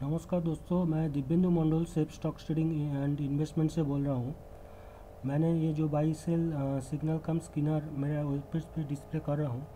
नमस्कार दोस्तों, मैं Divyendu Mandal safe stock trading and investment से बोल रहा हूँ। मैंने ये जो buy sell signal come scanner मेरा वेब पेज पे डिस्प्ले कर रहा हूँ।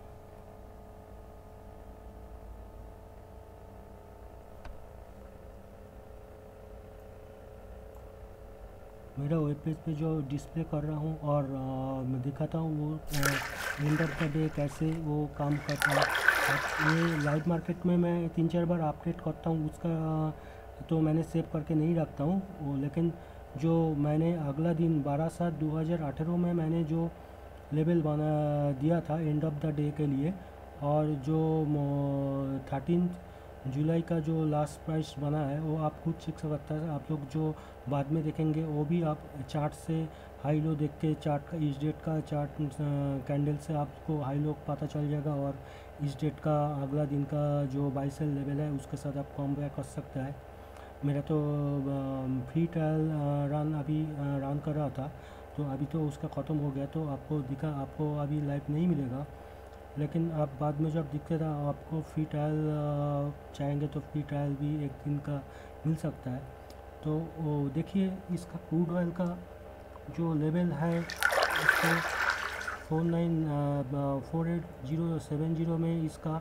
मेरा वेब पेज पे जो डिस्प्ले कर रहा हूँ और मैं दिखाता हूँ वो एंड ऑफ द डे कैसे वो काम करता है। ये लाइव मार्केट में मैं 3-4 बार अपडेट करता हूँ, उसका तो मैंने सेव करके नहीं रखता हूँ वो, लेकिन जो मैंने अगला दिन 12/7/2018 में मैंने जो लेवल बना दिया था एंड ऑफ द डे के लिए, और जो 13 जुलाई का जो लास्ट प्राइस बना है वो आप खुद चेक सकते हैं। आप लोग जो बाद में देखेंगे वो भी आप चार्ट से हाई लो देख के, चार्ट का इस डेट का चार्ट कैंडल से आपको हाई लो पता चल जाएगा, और इस डेट का अगला दिन का जो बाई सेल लेवल है उसके साथ आप कंपेयर कर सकते हैं। मेरा तो फ्री ट्रायल रन अभी रन कर रहा था, तो अभी तो उसका ख़त्म हो गया, तो आपको अभी लाइव नहीं मिलेगा। लेकिन आप बाद में जब दिखते था आपको फ्री ट्रायल चाहेंगे तो फ्री ट्रायल भी एक दिन का मिल सकता है। तो वो देखिए, इसका क्रूड ऑयल का जो लेवल है उसको 48070 में इसका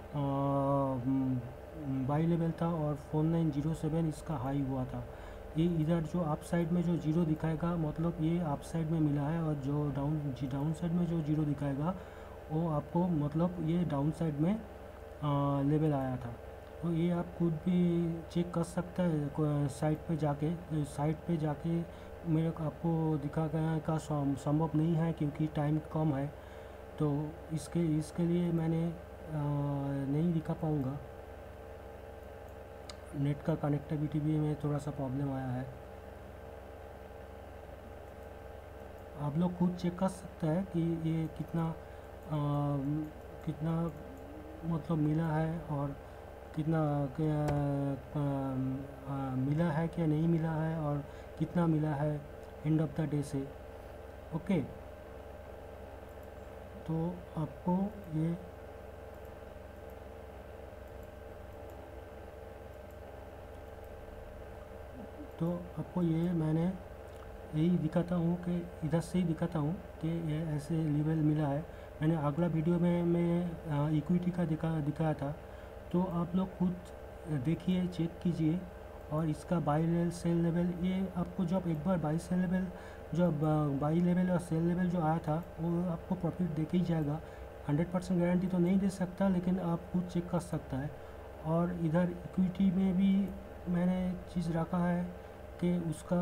बाई लेवल था, और 4907 इसका हाई हुआ था। ये इधर जो अप साइड में जो जीरो दिखाएगा मतलब ये अप साइड में मिला है, और जो डाउन साइड में जो जीरो दिखाएगा वो आपको मतलब ये डाउन साइड में लेवल आया था। तो ये आप खुद भी चेक कर सकते हैं साइट पे जाके मेरे को आपको दिखाने का संभव नहीं है क्योंकि टाइम कम है, तो इसके लिए मैंने नहीं दिखा पाऊँगा। नेट का कनेक्टिविटी भी में थोड़ा सा प्रॉब्लम आया है। आप लोग खुद चेक कर सकते हैं कि ये कितना मतलब मिला है, और कितना मिला है क्या नहीं मिला है, और कितना मिला है एंड ऑफ द डे से। ओके, तो आपको ये मैंने यही दिखाता हूँ कि इधर से ही दिखाता हूँ कि ये ऐसे लेवल मिला है। मैंने अगला वीडियो में मैं इक्विटी का दिखाया था, तो आप लोग खुद देखिए, चेक कीजिए। और इसका बाई सेल लेवल, ये आपको जब एक बार बाई लेवल और सेल लेवल जो आया था वो आपको प्रॉफिट देके ही जाएगा। 100% गारंटी तो नहीं दे सकता, लेकिन आप खुद चेक कर सकता है। और इधर इक्विटी में भी मैंने चीज़ रखा है कि उसका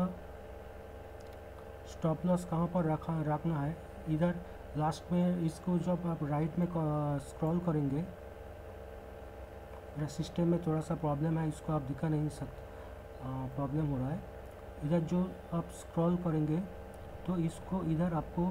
स्टॉप लॉस कहाँ पर रखना है। इधर लास्ट में इसको जब आप राइट में स्क्रॉल करेंगे, मेरा सिस्टम में थोड़ा सा प्रॉब्लम है, इसको आप दिखा नहीं सकते, प्रॉब्लम हो रहा है। इधर जो आप स्क्रॉल करेंगे तो इसको इधर आपको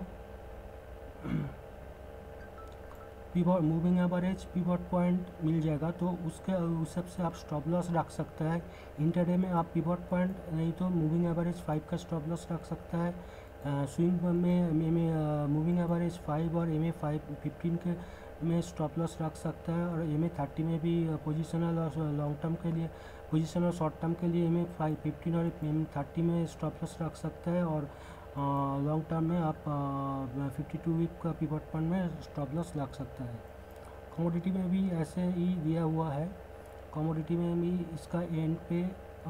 pivot moving average pivot point मिल जाएगा, तो उसके उस हिसाब से आप स्टॉप लॉस रख सकते हैं। इंटरडे में आप पिवट पॉइंट नहीं तो मूविंग एवरेज 5 का स्टॉप लॉस रख सकता है। स्विंग में मूविंग एवरेज 5 और एम ए 15 के में स्टॉप लॉस रख सकता है, और एम ए 30 में भी पोजिशनल और लॉन्ग टर्म के लिए, पोजिशनल और शॉर्ट टर्म के लिए एम ए 15 और एम ए 30 में स्टॉप लॉस रख सकता है। और लॉन्ग टर्म में आप 52 वीक का पिवट पॉइंट में स्टॉप लॉस लग सकता है। कमोडिटी में भी ऐसे ही दिया हुआ है। कमोडिटी में भी इसका एंड पे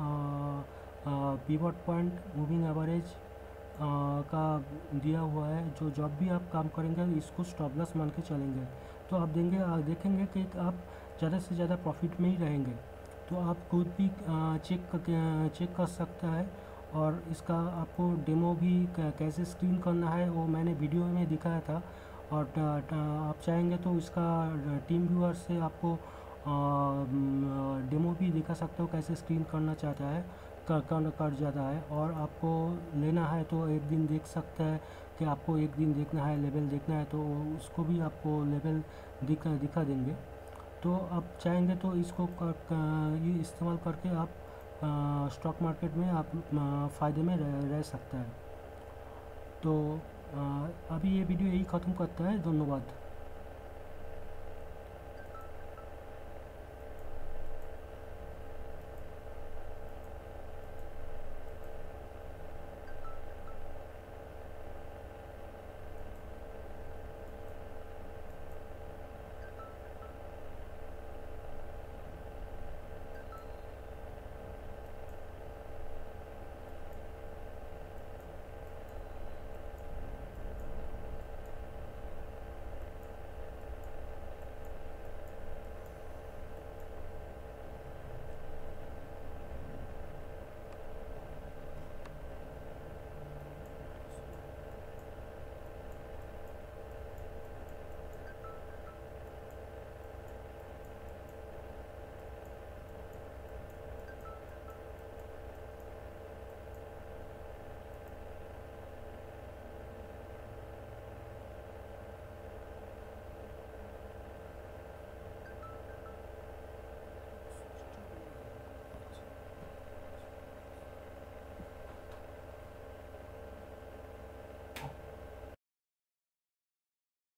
पिवट पॉइंट मूविंग एवरेज का दिया हुआ है, जो जब भी आप काम करेंगे इसको स्टॉप लॉस मान के चलेंगे तो आप देखेंगे कि आप ज़्यादा से ज़्यादा प्रॉफिट में ही रहेंगे। तो आप खुद भी चेक कर सकता है। और इसका आपको डेमो भी कैसे स्क्रीन करना है वो मैंने वीडियो में दिखाया था, और आप चाहेंगे तो इसका टीम व्यूअर से आपको डेमो भी दिखा सकते हो कैसे स्क्रीन करना चाहता है, कर जाता है। और आपको लेना है तो एक दिन देख सकते हैं कि आपको एक दिन देखना है, लेवल देखना है, तो उसको भी आपको लेवल दिखा देंगे। तो आप चाहेंगे तो इसको ये इस्तेमाल करके आप स्टॉक मार्केट में आप फ़ायदे में रह सकता है। तो अभी ये वीडियो यही ख़त्म करता है। धन्यवाद।